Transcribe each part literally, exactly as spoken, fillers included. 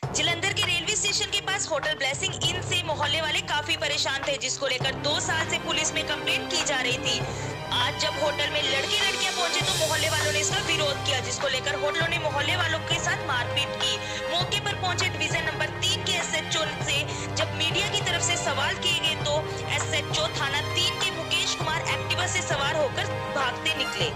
जलंधर के railway station के पास hotel blessing in से मोहल्ले वाले काफी परेशान थे, जिसको लेकर दो साल से पुलिस में कंप्लेंट की जा रही थी। आज जब होटल में लड़के लड़कियां पहुंचे तो मोहल्ले वालों ने इसका विरोध किया, जिसको लेकर होटलों ने मोहल्ले वालों के साथ मारपीट की। मौके पर पहुंचे डिवीजन नंबर तीन के एस एच ओ से जब मीडिया की तरफ से सवाल किए गए तो एस एच ओ थाना तीन के मुकेश कुमार एक्टिवा से सवार होकर भागते निकले।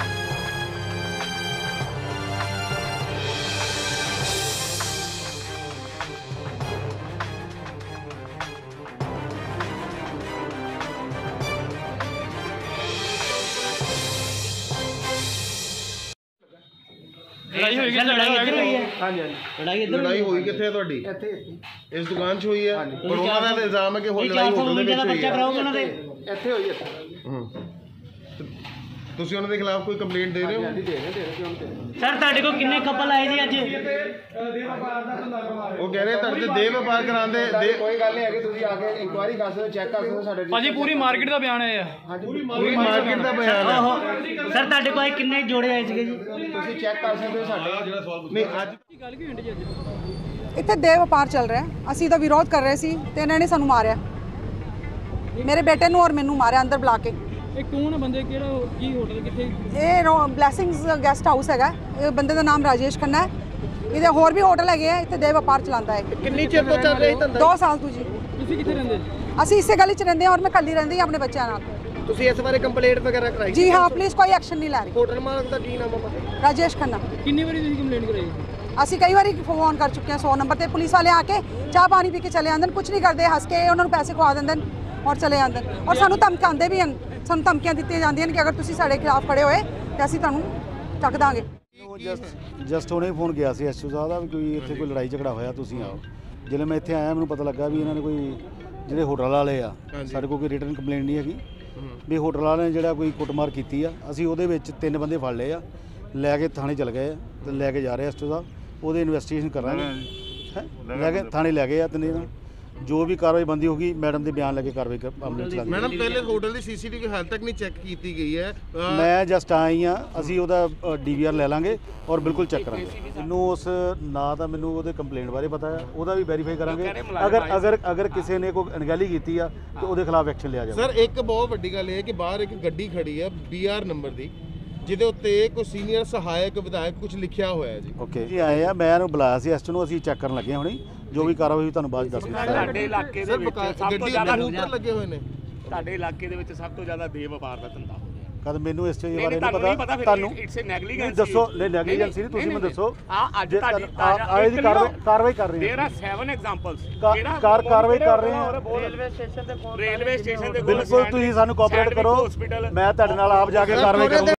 लड़ाई हुई किथे? लड़ाई इधर हुई है। हां जी लड़ाई इधर लड़ाई हुई किथे है ਤੁਹਾਡੀ? ਇੱਥੇ ਇਸ ਦੁਕਾਨ 'ਚ ਹੋਈ ਹੈ। ਪਰ ਉਹਨਾਂ ਦਾ ਇਲਜ਼ਾਮ ਹੈ ਕਿ ਹੋਰ ਲੜਾਈ ਹੋਟਲ ਦੇ ਵਿੱਚ ਹੋਈ ਹੈ। ਉਹਨਾਂ ਦੇ ਇੱਥੇ ਹੋਈ ਹੈ। ਹੂੰ ਤੁਸੀਂ ਉਹਨਾਂ ਦੇ ਖਿਲਾਫ ਕੋਈ ਕੰਪਲੇਂਟ ਦੇ ਰਹੇ ਹੋ? ਹਾਂਜੀ ਦੇ ਰਹੇ ਦੇ ਰਹੇ ਸਰ ਤੁਹਾਡੇ ਕੋਲ ਕਿੰਨੇ ਕਪਲ ਆਏ ਜੀ ਅੱਜ? ਉਹ ਕਹਿ ਰਹੇ ਤੁਹਾਡੇ ਦੇਹ ਵਪਾਰ ਕਰਾਉਂਦੇ ਦੇ ਕੋਈ ਗੱਲ ਨਹੀਂ ਹੈਗੀ, ਤੁਸੀਂ ਆ ਕੇ ਇਨਕੁਆਇਰੀ ਕਰ ਸਕਦੇ ਹੋ, ਚੈੱਕ ਕਰ ਸਕਦੇ ਹੋ ਸਾਡੇ। ਭਾਜੀ ਪੂਰੀ ਮਾਰਕੀਟ ਦਾ ਬਿਆਨ ਹੈ। ਹਾਂਜੀ ਪੂਰੀ ਮਾਰਕੀਟ ਦਾ ਬਿਆਨ ਹੈ। ਸਰ ਤੁਹਾਡੇ ਕੋਲ ਕਿੰਨੇ ਜੋੜੇ ਆਏ ਸੀਗੇ ਜੀ? ਤੁਸੀਂ ਚੈੱਕ ਕਰ ਸਕਦੇ ਹੋ ਸਾਡੇ। ਜਿਹੜਾ ਸਵਾਲ ਨਹੀਂ ਅੱਜ ਗੱਲ ਕੀ ਹੁੰਦੀ ਜੀ ਅੱਜ? ਇੱਥੇ ਦੇਹ ਵਪਾਰ ਚੱਲ ਰਿਹਾ, ਅਸੀਂ ਤਾਂ ਵਿਰੋਧ ਕਰ ਰਹੇ ਸੀ ਤੇ ਇਹਨਾਂ ਨੇ ਸਾਨੂੰ ਮਾਰਿਆ, ਮੇਰੇ ਬੇਟੇ ਨੂੰ ਔਰ ਮੈਨੂੰ ਮਾਰਿਆ ਅੰਦਰ ਬੁਲਾ ਕੇ। ਇਹ ਕੌਣ ਬੰਦੇ, ਕਿਹੜਾ ਕੀ ਹੋਟਲ ਕਿੱਥੇ? ਇਹ ਬਲੈਸਿੰਗਸ ਗੈਸਟ ਹਾਊਸ ਹੈਗਾ, ਇਹ ਬੰਦੇ ਦਾ ਨਾਮ ਰਾਜੇਸ਼ ਖੰਨਾ ਹੈ। ਇਹਦੇ ਹੋਰ ਵੀ ਹੋਟਲ ਹੈਗੇ ਆ, ਇੱਥੇ ਦੇਹ ਵਪਾਰ ਚਲਾਉਂਦਾ ਹੈ। ਕਿੰਨੀ ਚਿਰ ਤੋਂ ਚੱਲ ਰਹੀ ਧੰਦਾ? ਦੋ ਸਾਲ ਤੋਂ ਜੀ। ਤੁਸੀਂ ਕਿੱਥੇ ਰਹਿੰਦੇ? ਅਸੀਂ ਇਸੇ ਗਲੀ 'ਚ ਰਹਿੰਦੇ ਹਾਂ ਔਰ ਮੈਂ ਕੱਲੀ ਰਹਿੰਦੀ ਹਾਂ ਆਪਣੇ ਬੱਚਿਆਂ ਨਾਲ। ਤੁਸੀਂ ਇਸ ਬਾਰੇ ਕੰਪਲੇਂਟ ਵਗੈਰਾ ਕਰਾਈ? ਜੀ ਹਾਂ, ਪੁਲਿਸ ਕੋਈ ਐਕਸ਼ਨ ਨਹੀਂ ਲੈ ਰਹੀ। ਹੋਟਲ ਮਾਲਕ ਦਾ ਕੀ ਨਾਮ ਹੈ ਪਤਾ? ਰਾਜੇਸ਼ ਖੰਨਾ। ਕਿੰਨੀ ਵਾਰੀ ਤੁਸੀਂ ਕੰਪਲੇਂਟ ਕਰਾਈ? ਅਸੀਂ ਕਈ ਵਾਰੀ ਫੋਨ ਕਰ ਚੁੱਕੇ ਹਾਂ ਸੌ ਨੰਬਰ ਤੇ। ਪੁਲਿਸ ਵਾਲੇ ਆ ਕੇ ਚਾਹ ਪਾਣੀ ਪੀ ਕੇ ਚਲੇ ਜਾਂਦੇ ਨੇ, ਕੁਝ ਨਹੀਂ ਕਰਦੇ, ਹੱਸ ਕੇ ਉਹਨਾਂ ਨੂੰ ਪੈਸੇ ਖਵਾ ਦਿੰਦੇ ਨੇ ਔਰ ਚਲੇ ਜਾਂਦੇ ਨੇ। ਔਰ ਸਾਨੂੰ ਧਮਕਾਉਂਦੇ ਵੀ ਹਨ, ਸਾਨੂੰ ਧਮਕੀਆਂ ਦਿੱਤੀਆਂ ਜਾਂਦੀਆਂ ਨੇ ਕਿ ਅਗਰ ਤੁਸੀਂ ਸਾਡੇ ਖਿਲਾਫ ਖੜੇ ਹੋਏ ਤਾਂ ਅਸੀਂ ਤੁਹਾਨੂੰ ਚੱਕ ਦਾਂਗੇ। ਜਸਟ ਜਸਟ ਹੁਣੇ ਫੋਨ ਗਿਆ ਸੀ ਐਸ ਓ ਸਾਹਿਬ ਦਾ ਵੀ ਕੋਈ ਇੱਥੇ ਕੋਈ ਲੜਾਈ ਝਗੜਾ ਹੋਇਆ, ਤੁਸੀਂ ਆਓ। ਜਦੋਂ ਮੈਂ ਇੱਥੇ ਆਇਆ ਮੈਨੂੰ ਪਤਾ ਲੱਗਾ ਵੀ ਇਹਨਾਂ ਨੇ ਕੋਈ ਜਿਹੜੇ ਹੋਟਲ ਵਾਲੇ ਆ, ਸਾਡੇ ਕੋਲ ਕੋਈ ਰਿਟਨ ਕੰਪਲੇਂਟ ਨਹੀਂ ਹੈਗੀ ਵੀ ਹੋਟਲ ਵਾਲਿਆਂ ਨੇ ਜਿਹੜਾ ਕੋਈ ਕੁੱਟਮਾਰ ਕੀਤੀ ਆ। ਅਸੀਂ ਉਹਦੇ ਵਿੱਚ ਤਿੰਨ ਬੰਦੇ ਫੜ ਲਏ ਆ, ਲੈ ਕੇ ਥਾਣੇ ਚਲ ਗਏ ਆ ਤੇ ਲੈ ਕੇ ਜਾ ਰਹੇ ਐਸ ਓ ਸਾਹਿਬ, ਉਹਦੇ ਇਨਵੈਸਟੀਗੇਸ਼ਨ ਕਰਾਂਗੇ। ਲੈ ਕੇ ਥਾਣੇ ਲੈ ਗਏ ਆ ਤਿੰਨੇ ਨਾਲ, ਜੋ ਵੀ ਕਾਰਵਾਈ ਬੰਦੀ ਹੋਗੀ ਮੈਡਮ ਦੇ ਬਿਆਨ ਲੈ ਕੇ ਕਾਰਵਾਈ ਅਮਲ ਚ ਲਾ। ਮੈਡਮ ਪਹਿਲੇ ਹੋਟਲ ਦੀ ਸੀਸੀਟੀਵੀ ਹਾਲ ਤੱਕ ਨਹੀਂ ਚੈੱਕ ਕੀਤੀ ਗਈ ਹੈ। ਮੈਂ ਜਸਟ ਆਈ ਆ, ਅਸੀਂ ਉਹਦਾ ਡੀ ਵੀ ਆਰ ਲੈ ਲਾਂਗੇ ਔਰ ਬਿਲਕੁਲ ਚੈੱਕ ਕਰਾਂਗੇ। ਮੈਨੂੰ ਉਸ ਨਾ ਤਾਂ ਮੈਨੂੰ ਉਹਦੇ ਕੰਪਲੇਂਟ ਬਾਰੇ ਪਤਾ ਹੈ, ਉਹਦਾ ਵੀ ਵੈਰੀਫਾਈ ਕਰਾਂਗੇ। ਅਗਰ ਅਗਰ ਅਗਰ ਕਿਸੇ ਨੇ ਕੋਈ ਅਣਗਹਿਲੀ ਕੀਤੀ ਆ ਤਾਂ ਉਹਦੇ ਖਿਲਾਫ ਐਕਸ਼ਨ ਲਿਆ ਜਾਵੇ। ਸਰ ਇੱਕ ਬਹੁਤ ਵੱਡੀ ਗੱਲ ਇਹ ਹੈ ਕਿ ਬਾਹਰ ਇੱਕ ਗੱਡੀ ਖੜੀ ਹੈ ਬੀ ਆਰ ਨੰਬਰ ਦੀ, ਜਿਹਦੇ ਉੱਤੇ ਕੋਈ ਸੀਨੀਅਰ ਸਹਾਇਕ ਵਿਧਾਇਕ ਕੁਝ ਲਿਖਿਆ ਹੋਇਆ ਹੈ ਜੀ। ਓਕੇ ਜੀ ਆਏ ਆ, ਮੈਂ ਇਹਨੂੰ ਬੁਲਾਇਆ ਸੀ ਐਸ ਨੂੰ, ਅਸੀਂ ਚੈੱਕ ਕਰਨ ਲੱਗੇ ਹੁਣੇ, ਜੋ ਵੀ ਕਾਰਵਾਈ ਹੋਈ ਤੁਹਾਨੂੰ ਬਾਅਦ ਦੱਸ ਦਿੰਦਾ। ਸਾਡੇ ਇਲਾਕੇ ਦੇ ਵਿੱਚ ਸਭ ਤੋਂ ਜ਼ਿਆਦਾ ਲੱਗੇ ਹੋਏ ਨੇ, ਸਾਡੇ ਇਲਾਕੇ ਦੇ ਵਿੱਚ ਸਭ ਤੋਂ ਜ਼ਿਆਦਾ ਦੇਹ ਵਪਾਰ ਦਾ ਧੰਦਾ ਹੋ ਗਿਆ। ਕਦ ਮੈਨੂੰ ਇਸ ਚੀਜ਼ ਬਾਰੇ ਨਹੀਂ ਨਹੀਂ ਪਤਾ, ਤੁਹਾਨੂੰ ਇਟਸ ਅ ਨੈਗਲੀਜੈਂਸ ਦੱਸੋ। ਨਹੀਂ ਨੈਗਲੀਜੈਂਸ ਨਹੀਂ, ਤੁਸੀਂ ਮੈਨੂੰ ਦੱਸੋ। ਆ ਅੱਜ ਤੁਹਾਡੀ ਆਏ ਦੀ ਕਾਰਵਾਈ ਕਾਰਵਾਈ ਕਰ ਰਹੇ ਦੇਰ ਆਰ ਸੈਵਨ ਐਗਜ਼ਾਮਪਲਸ ਕਾਰ ਕਾਰਵਾਈ ਕਰ ਰਹੇ ਹਾਂ। ਰੇਲਵੇ ਸਟੇਸ਼ਨ ਤੇ ਰੇਲਵੇ ਸਟੇਸ਼ਨ ਤੇ ਬਿਲਕੁਲ ਤੁਸੀਂ ਸਾਨੂੰ ਕੋਆਪਰੇਟ ਕਰੋ, ਮੈਂ ਤੁਹਾਡੇ ਨਾਲ ਆਪ ਜਾ ਕੇ ਕਾਰਵਾਈ ਕਰੂੰਗਾ।